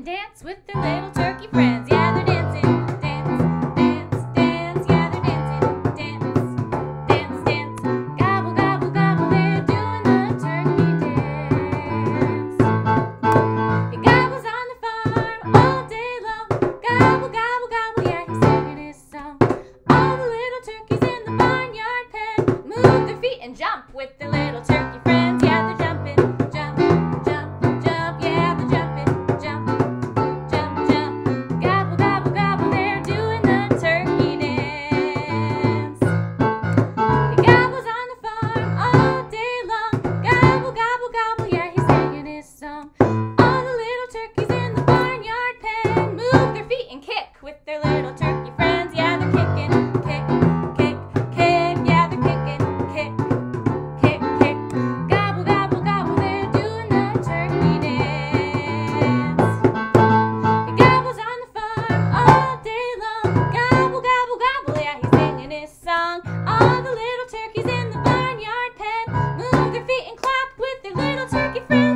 and dance with their little turkey friends. Yeah, they're dancing, dance, dance, dance. Yeah, they're dancing, dance, dance, dance. Gobble, gobble, gobble, they're doing the turkey dance. He gobbles on the farm all day long. Gobble, gobble, gobble, yeah, he's singing his song. All the little turkeys in the barnyard pen move their feet and jump with their little turkey friends. Yeah, they're jumping, jump, jump, jump. Yeah, they're jumping, jump, jump, jump. Gobble, gobble, gobble, they're doing the turkey dance. He gobbles on the farm all day long. Gobble, gobble, gobble, yeah, he's singing his song. All the little turkeys in the barnyard pen move their feet and kick with their little turkey friends. Yeah, they're kicking, kick, kick, kick. Yeah, they're kicking, kick, kick, kick. Gobble, gobble, gobble, they're doing the turkey dance. He gobbles on the farm all day long. Gobble, gobble, gobble, yeah, he's singing his song. All the little turkeys in the barnyard pen move their feet and clap with their little turkey friends.